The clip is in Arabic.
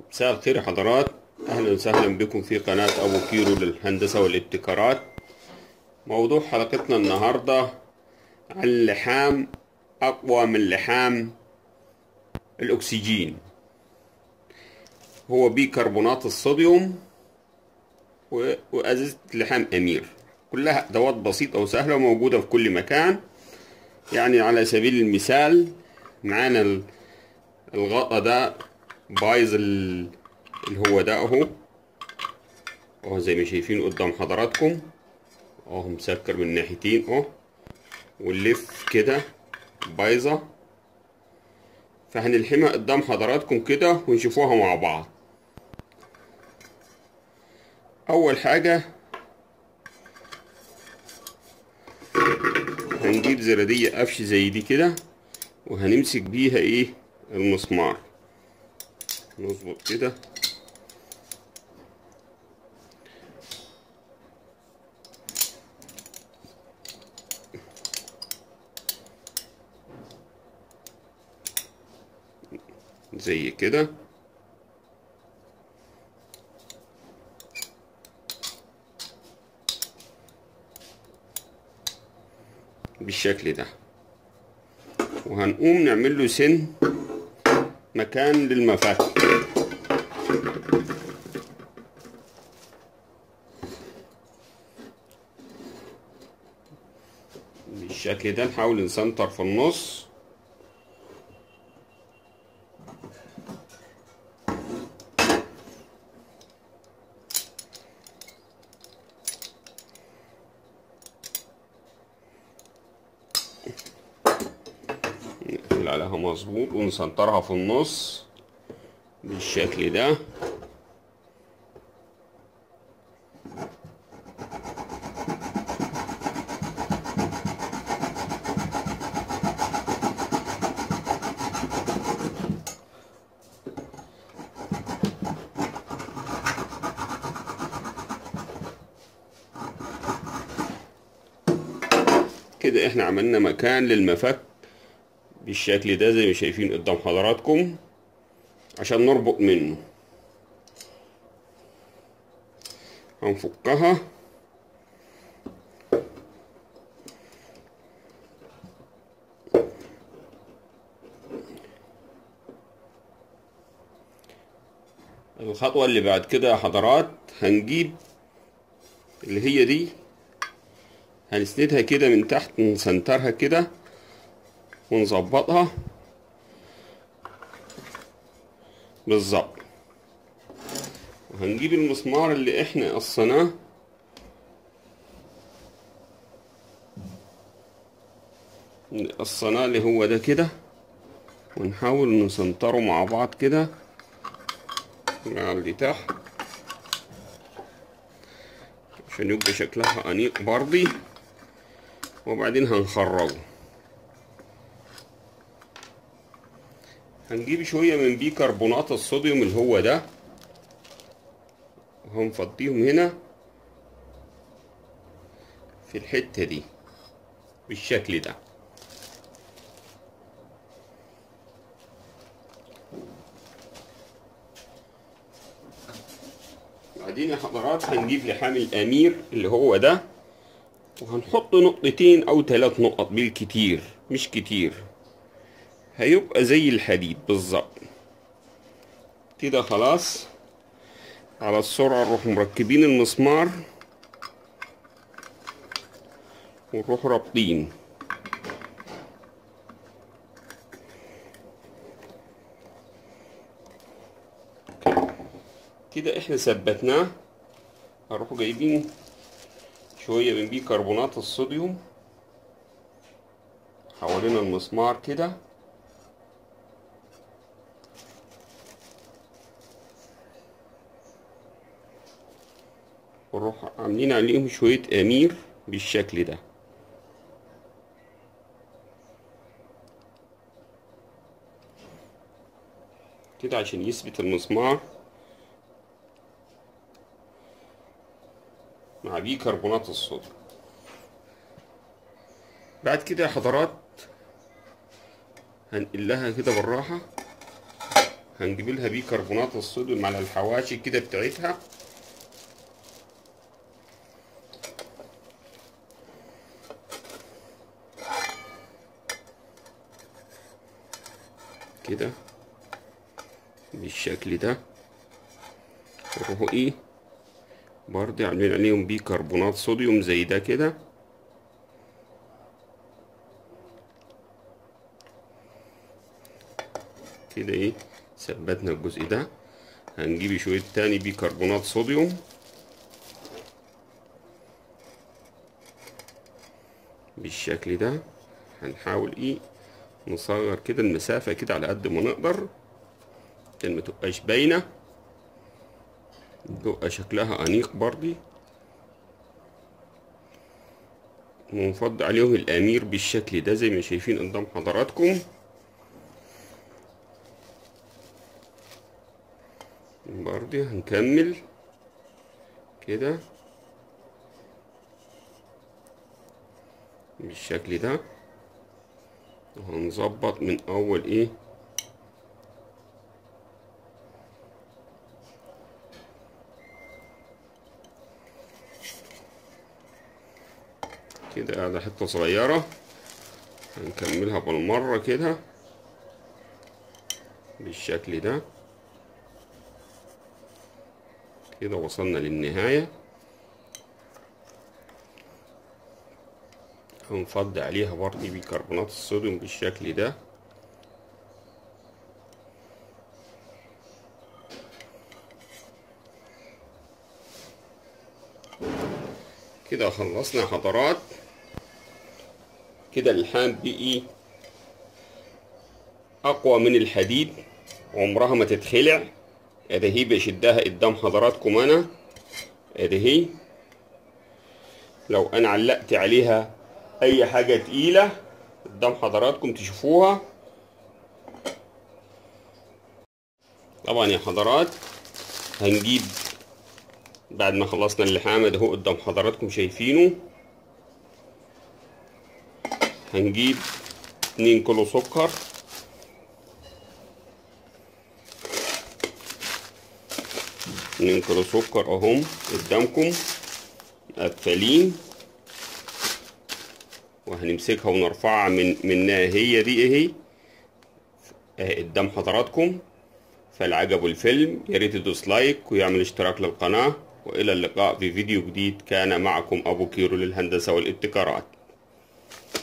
مساء الخير يا حضرات، أهلا وسهلا بكم في قناة أبو كيرو للهندسة والابتكارات. موضوع حلقتنا النهاردة عن لحام أقوى من لحام الأكسجين، هو بيكربونات الصوديوم وأزازة لحام أمير. كلها أدوات بسيطة وسهلة وموجودة في كل مكان. يعني على سبيل المثال معانا الغطا ده بايظ اللي هو ده اهو زي ما شايفين قدام حضراتكم اهو، مسكر من ناحيتين اهو، واللف كده بايظه. فهنلحمها قدام حضراتكم كده ونشوفوها مع بعض. اول حاجه هنجيب زراديه قفش زي دي كده، وهنمسك بيها المسمار، نظبط كده زي كده. بالشكل ده، وهنقوم نعمل له سن مكان للمفك. بالشكل ده نحاول نسنتر في النص. نقفل عليها مظبوط ونسنترها في النص بالشكل ده. كده احنا عملنا مكان للمفك بالشكل ده زي ما شايفين قدام حضراتكم عشان نربط منه. هنفكها الخطوة اللي بعد كده يا حضرات، هنجيب اللي هي دي، هنسندها كده من تحت، نسنترها كده ونظبطها بالظبط. وهنجيب المسمار اللي احنا قصيناه اللي هو ده كده، ونحاول نسنتره مع بعض كده مع اللي تحت عشان يبقى شكلها أنيق برضي. وبعدين هنخرجه. هنجيب شوية من بيكربونات الصوديوم اللي هو ده، وهنفضيهم هنا في الحتة دي بالشكل ده. بعدين يا حضرات هنجيب لحام الأمير اللي هو ده، وهنحط نقطتين أو 3 نقط بالكتير، مش كتير، هيبقى زي الحديد بالظبط كده. خلاص على السرعة نروح مركبين المسمار ونروح رابطين كده. احنا ثبتناه. هنروح جايبين شوية من بيكربونات الصوديوم حوالين المسمار كده، ونروح عاملين عليهم شوية أمير بالشكل ده كده عشان يثبت المسمار مع بيكربونات الصوديوم. بعد كده يا حضرات هنقلها كده بالراحة، هنجيب لها بيكربونات الصوديوم على الحواشي كده بتاعتها. كده بالشكل ده. وروحوا برضه عاملين عليهم بيكربونات صوديوم زي ده كده. كده ثبتنا الجزء ده. هنجيب شوية تاني بيكربونات صوديوم بالشكل ده. هنحاول نصغر كده المسافة كده على قد ما نقدر عشان ما تبقاش باينة، تبقى شكلها أنيق برضه. ونفضي عليهم الأمير بالشكل ده زي ما شايفين قدام حضراتكم. برضه هنكمل كده بالشكل ده. وهنظبط من أول كده على حتة صغيرة. هنكملها بالمرة كده بالشكل ده. كده وصلنا للنهاية. هنفضي عليها برضه بيكربونات الصوديوم بالشكل ده. كده خلصنا حضرات. كده اللحام بقي اقوى من الحديد، عمرها ما تتخلع. ادي بشدها قدام حضراتكم انا. ادي لو انا علقت عليها اي حاجة تقيلة قدام حضراتكم تشوفوها. طبعا يا حضرات هنجيب بعد ما خلصنا اللحام ده هو قدام حضراتكم شايفينه. هنجيب 2 كيلو سكر. اهم قدامكم مقفلين. وهنمسكها ونرفعها منها. هي دي اهي قدام حضراتكم. فالعجبوا الفيلم يا ريت تدوس لايك ويعمل اشتراك للقناة. والى اللقاء في فيديو جديد. كان معكم ابو كيرو للهندسة والابتكارات.